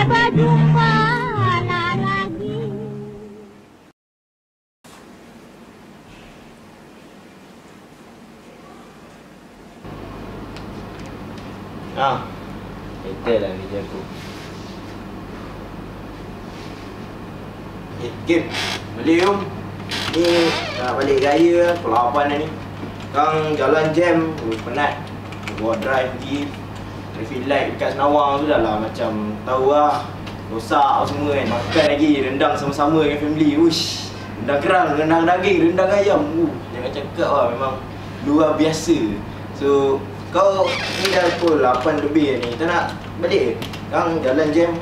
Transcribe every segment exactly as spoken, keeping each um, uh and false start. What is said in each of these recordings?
berjumpa lagi. Ah, betul lah kerja aku. Eh, Kim, balik jom. Ni nak balik raya, pukul lapan dah ni. Kang jalan jam, oh, penat. Buat drive pergi traffic light dekat Senawang tu dah lah macam tahu lah. Rosak semua kan. Makan lagi rendang sama-sama dengan family. Uish, rendang kerang, rendang daging, rendang ayam. Uh, jangan cakap lah, memang luar biasa. So, kau ni dah pukul lapan lebih ni. Tak nak balik ke? Kang jalan jam.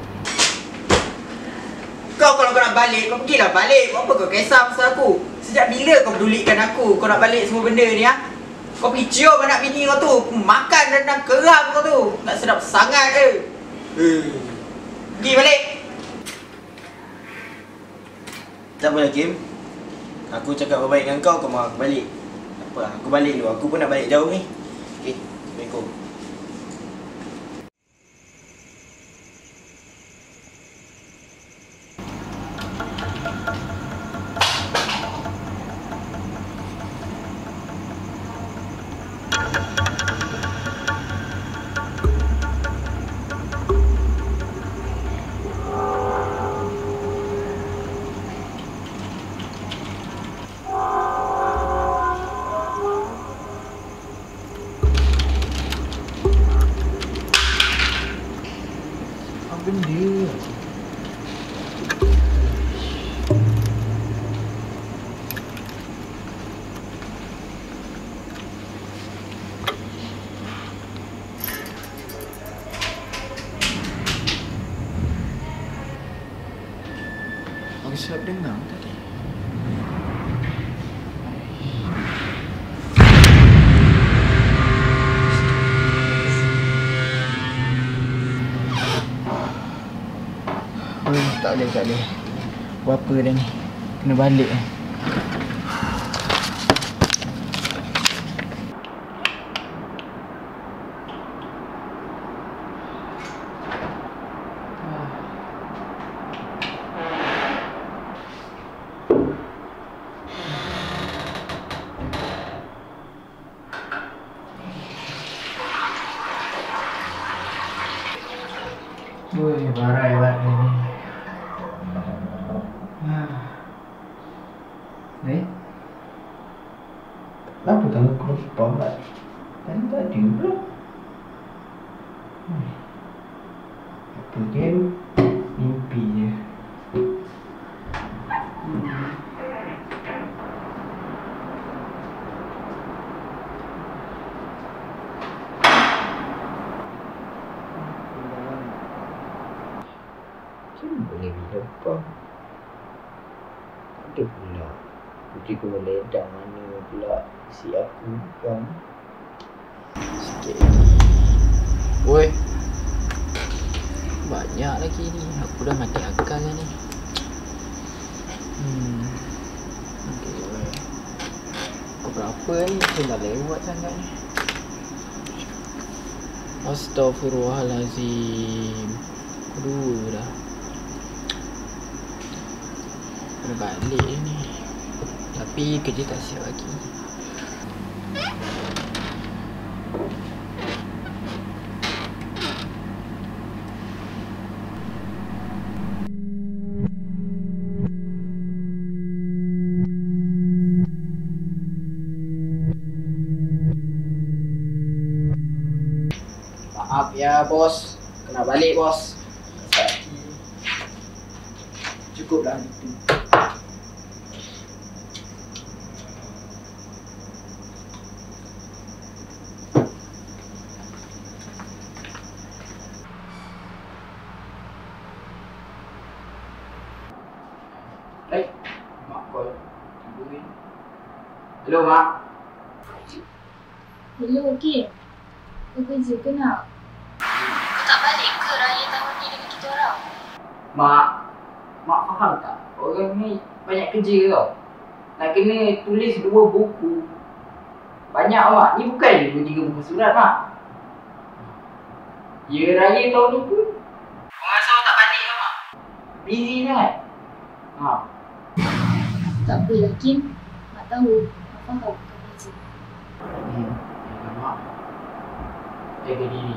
Kau kalau kau nak balik, kau pergilah balik. Apa kau kisah pasal aku? Sejak bila kau pedulikan aku? Kau nak balik semua benda ni, ha? Kau pergi cium anak bini kau tu. Makan rendang kerang kau tu. Nak sedap sangat ke? Eh. Pergi balik. Tak apalah Kim. Aku cakap baik dengan kau, kau mahu aku balik. Tak apa, aku balik dulu. Aku pun nak balik jauh ni. Okey, Assalamualaikum. Benda aku siap dengar tadi. Oh, tak boleh, tak boleh. Buat apa dah ni? Kena balik ni. Woi, barai banget ni. Eh? Kenapa tangan kau lupa banget? Tadi tadi pula. Hmm. Apa game? Mimpi je. Hmm. Macam boleh lupa? Ada pula. Putri ku meledang mana pula si aku kan. Sikit lagi. Woi. Banyak lagi ni. Aku dah mati akal kan ni. Hmm. Okey. Kau berapa ni? Macam dah lewat sangat ni. Astaghfirullahalazim. Aduh dah. Kena balik ni. Tapi kerja tak siap lagi. Maaf ya bos, kena balik bos. Cukuplah itu. Eh, mak call. Tidur. Hello mak. Hello, okey. Kau kerja ke nak? Kau tak balik ke raya tahun ni dengan kita orang? Mak, mak faham tak? Orang ni banyak kerja tau. Nak kena tulis dua buku. Banyak mak. Ni bukan je dua tiga buku surat mak. Ya raya tahun ni pun. Pengasas Easy sangat. Ha. Tak apalah Kim. Mak tahu. Apa kau bukan kerja. Hmm. Mak. Jaga diri.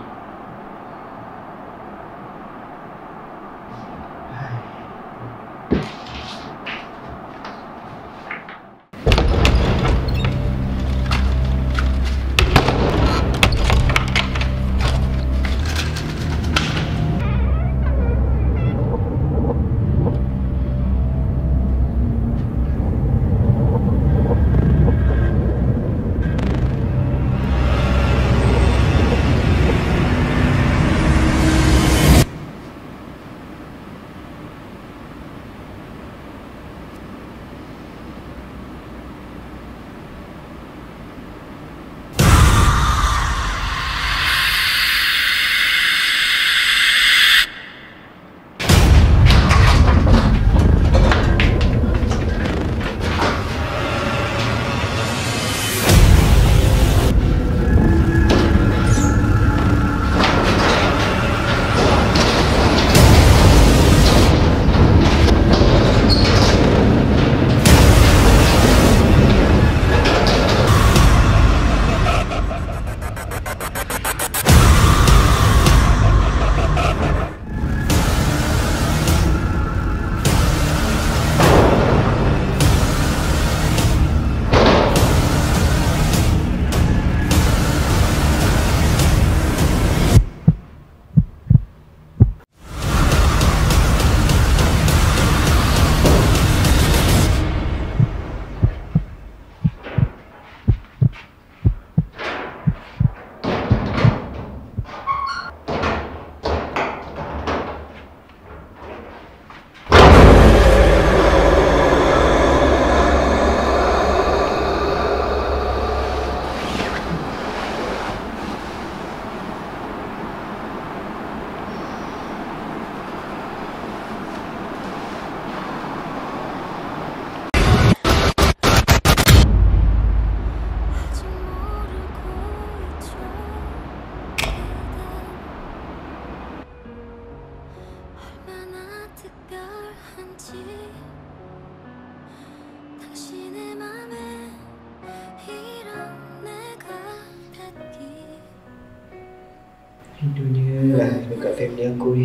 Rindunya lah dekat family aku ni.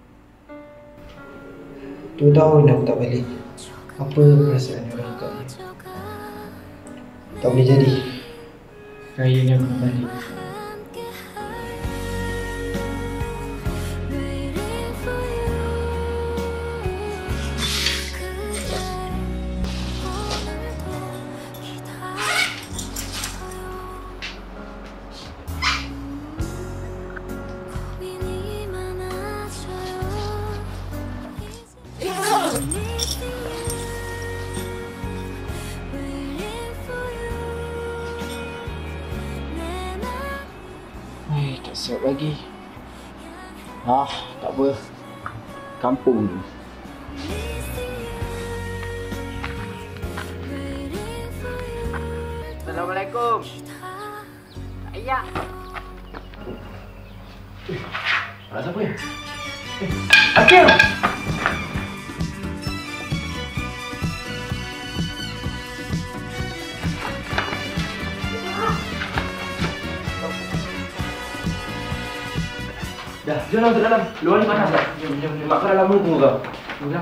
Dua tahun aku tak balik. Apa perasaan orang kat ni? Tak boleh jadi. Raya ni aku balik. Eh, tak siap lagi. Ah, tak apa. Kampung ni. Assalamualaikum. Ayah. Ah, siapa ya? Eh, Akil! Dah, jom masuk dalam. Luar ni panas dah. Jom, jom, jom. Mak kau dah lama tunggu kau. Dah.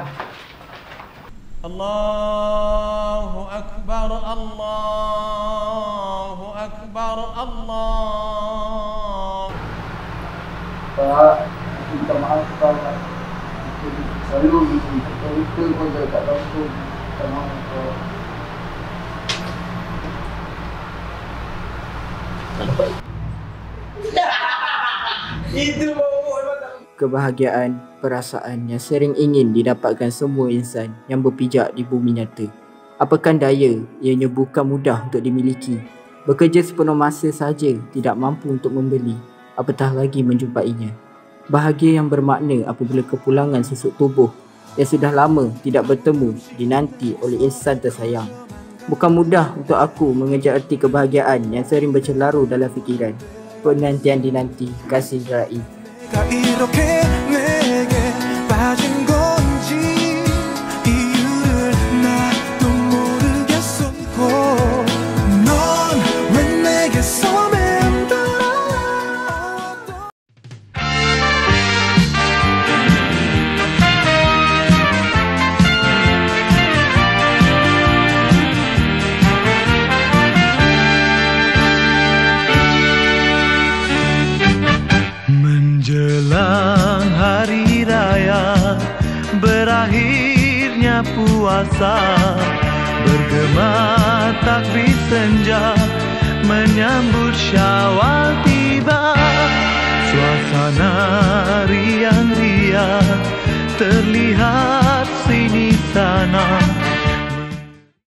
Allahu Akbar, Allahu Akbar, Allah. Pak, minta maaf Pak. Selalu kita pun tak tahu tu. Minta maaf Pak. Itu bawa memang tak. Kebahagiaan, perasaan yang sering ingin didapatkan semua insan yang berpijak di bumi nyata. Apakah daya, ianya bukan mudah untuk dimiliki. Bekerja sepenuh masa saja tidak mampu untuk membeli, apatah lagi menjumpainya. Bahagia yang bermakna apabila kepulangan sesuk tubuh yang sudah lama tidak bertemu dinanti oleh insan tersayang. Bukan mudah untuk aku mengejar erti kebahagiaan yang sering bercelaru dalam fikiran. Penantian dinanti, kasih Raif. 이렇게 내게 빠진 건지 Menjelang hari raya, berakhirnya puasa, bergema takbir senja, menyambut Syawal tiba. Suasana riang-riang terlihat sini sana,